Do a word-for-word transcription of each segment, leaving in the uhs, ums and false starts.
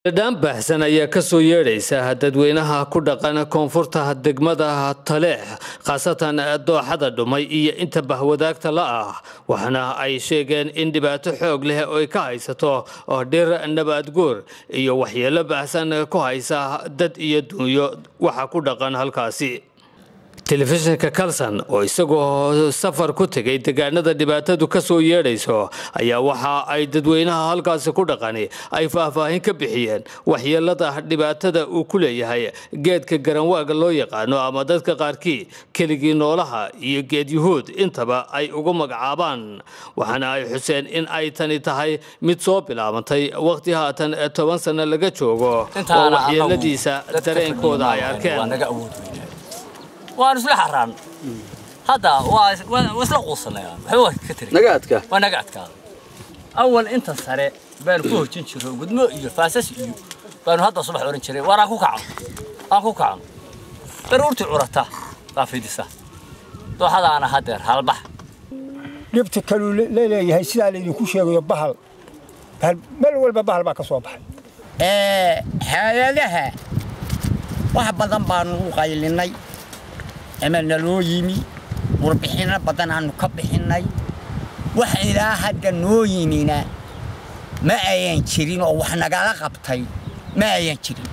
Dhan baxsan ayaa ka soo yeedhaysa dadweynaha ku dhaqan koonfurta degmada Taleex khaasatan dooxada dhumay iyo inta bahwadaagta la ah waxana ay sheegeen in dhibaato xoog leh oo ay ka haysato oo dhir nabad guur iyo waxyeelo baxsan ku haysa dad iyo dunyo waxa ku dhaqan halkaasi telefishinka Kalsan oo isagoo safar ku tagay deegaanada dhibaatadu ka soo yeedhayso ayaa waxa ay dadweynaha halkaas ku dhaqani ay faahfaahin ka bixiyeen waxyeelada dhibaatada uu ku leeyahay geedka garanwaaga loo yaqaan ama dadka qaarkii keligii noolaha iyo geed yuhuud intaba ay ugu magacaabaan waxana ay xuseen in ay tani tahay mid soo bilaabantay waqti haatan toban sano laga joogo oo waxyeeladiisa dareenkooda ay arkeen وأنا سلح حران هذا وصل قوسنا يعني هو كتير نقعدك وأنا قعدك أول أنت سريع بين فوق تنشره قد ما يجي فاسس يجي بين هذا صبح ورنشري وراكو كعم أكو كعم ضرورة عرته قافي دسة تو هذا أنا هدر هالبح جبت كلو ليلة هي سنة اللي يكون شيء يبحر هل مل ولا بحر ما كصبح إيه هذا لها واحد بدن بانو قايلني أما نلو يمي وربحنا بدن عنو كبحناي وحيلا هذا نو يمينا ما أين شيرين أو وحنا قال قبطي ما أين شيرين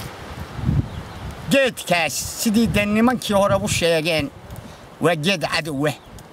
جيت كاس سيدي دني من كيورا وشيغين وجيت عدوه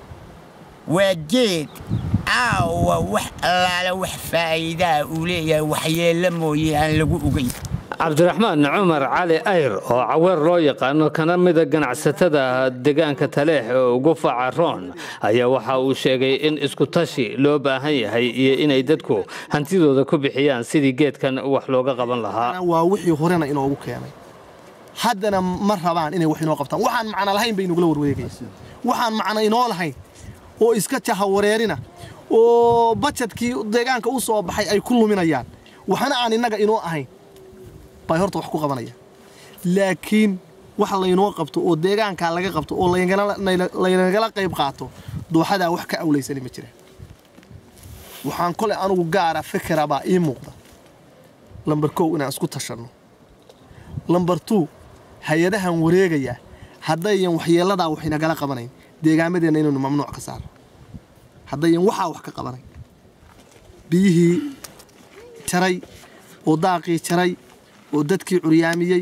وجيت أو وح لا وح فايدة وليه وحيلا موي أن لقو أجي عبد الرحمن عمر علي أير أو عوار رويق أنه كان مدة جنعستها دجان كتلح وقفة عرون أي وحى وشيء إن إسكتشي لو بهاي هي إن يدتكو هنتيجو ذا كوب حيان سيدي جيت كان وحلوقة قبل لها ووحي هورنا إنه أبوك يعني حدنا مرة بعد إنه وحي نوقفته وحن معنا الحين بينو قلور ويجي وحن معنا إنه الحين وإسكتها وريرنا وبتشت كي دجان كوصو بحي أي كله من أيام وحنا عن النجا إنه الحين بايهرت wax ku qabanaya laakiin waxa la inoo qabto oo deegaanka laga qabto oo la inagala qayb qaato dooxada wax ka awleysan ma jiraan waxaan kale anigu gaar ah fikraba ii muuqda lambar kow inaan isku tashano lambar two hay'adahan wareegaya haddayan waxyeelada wax inagala qabanayn deegaamadeenna inuu mamnuuc ka saaro haddayan waxa wax ka qabanayn biyihii taray oo daaqii taray oo dadkii curyaamiyay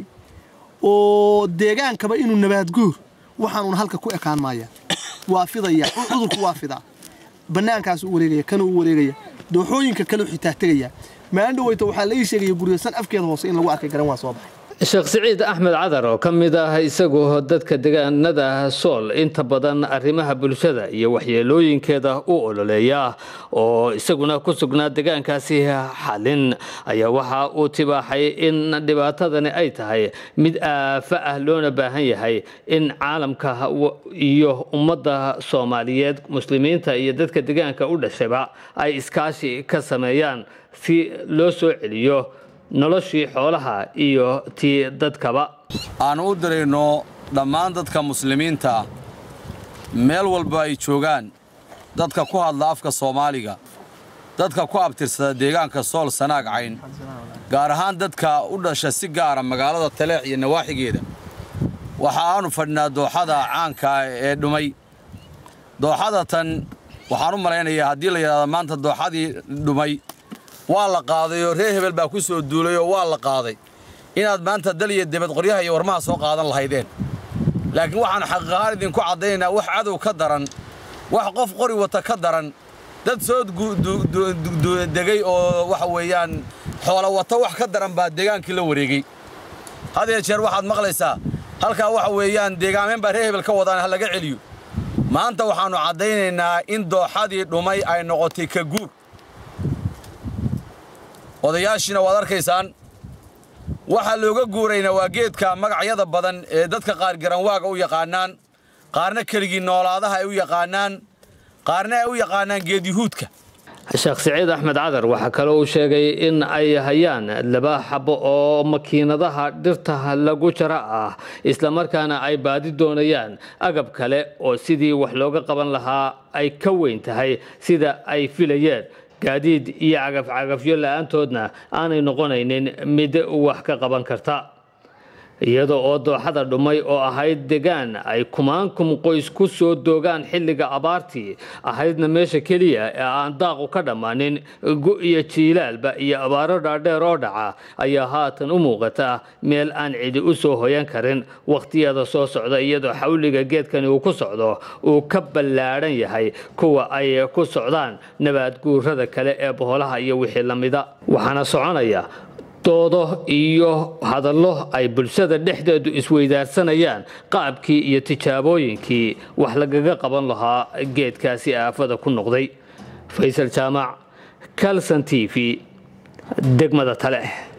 oo deegaankaba inuu nabaad guur waxaan halka ku ekaan maaya waa fidaya cudurku waa fida banaankaas uu wareegaya kan uu wareegaya dooxooyinka kale xitaa tagaya maan dhawayto waxa la ii sheegay guriyasan afkeeda hoose in lagu arkay garan waa soo baxay Sheekh Saciid Axmed Cadar oo kamid ah isagoo dadka deegaanada Sool inta badan arrimaha bulshada iyo waxyeelooyinkeeda u ololeeya oo isaguna ku sugnaa deegaankaasi xalin ayaa waxa uu tibaaxay in dhibaatadani ay tahay mid aafa ah loona baahan yahay in caalamka iyo ummadda Soomaaliyeed muslimiinta iyo dadka deegaanka u dhashayba ay iskaashi ka sameeyaan si loo soo celiyo noloshii xoolaha iyo tii dadkaba aan u direyno dhammaan dadka muslimiinta meel walba ay joogaan dadka ku hadla afka Soomaaliga dadka ku abtirsada deegaanka Sool Sanaag Cayn gaar ahaan dadka u dhashay si gaar ah magaalada Taleex iyo nawaaxigeeda waxa aanu fadhnaa dooxada caanka ee dhumay dooxada tan waxaan u maleynayaa hadii la yiraahdo maanta dooxadii dhumay waa la qaaday oo reer hebel baa ku soo duulay oo waa la qaaday inaad maanta daliye dibad qoryaha iyo warmaha soo qaadan lahaydeen laakiin waxaan xaqaaqan idin ku cadeynaa wax cadow ka daran wax qof qori wata ka daran dad soo degay oo waxa weeyaan xoolo wata wax ka daran baa deegaankii la wareegay hadii jeer waxaad maqlaysaa halka waxa weeyaan deegaameen baa reer hebel ka wadaan laga celiyo maanta waxaanu cadeynaynaa in dooxadii dhumay ay noqotay ka guur odayaashina waad arkaysaan waxa looga guurayna waa geedka magacyada badan ee dadka qaar garanwaaga u yaqaanaan qaarna keligii noolaadaha ay u yaqaanaan qaarna ay u yaqaanaan geed yuhuudka Sheekh Saciid Axmed Cadar waxa kale uu sheegay in ay hayaan laba xabo oo makiinadaha dhirta lagu jara ah isla markaana ay baadi doonayaan agab kale oo sidii wax looga qaban lahaa ay ka weyn tahay sida ay filayeen gaadiid iyo cagaf-cagafyo la'aantoodna aanay noqonaynin mid wax ka qaban karta iyadoo oo dooxada dhumay oo ahayd degaan ay kumaankum qoys ku soo doogaan xilliga abaartii ahaydna meesha keliya ee aan daaqu ka dhammaanin gu iyo jiilaalba iyo abaaro dhaadheer oo dhaca ayaa haatan u muuqata meel aan cidi u soo hoyan karin wakhtiyada soo socda iyadoo xawliga geedkani uu ku socdo uu ka ballaadhan yahay kuwa ay ku socdaan nabaad guurada kale ee boholaha iyo wixii lamida waxaana soconaya doodo iyo hadallo ay bulshada dhexdeedu isweydaarsanayaan qaabkii iyo tijaabooyinkii wax lagaga qaban lahaa geedkaasi aafada ku noqday. Faysal Jaamac, Kalson T V, degmada Taleex.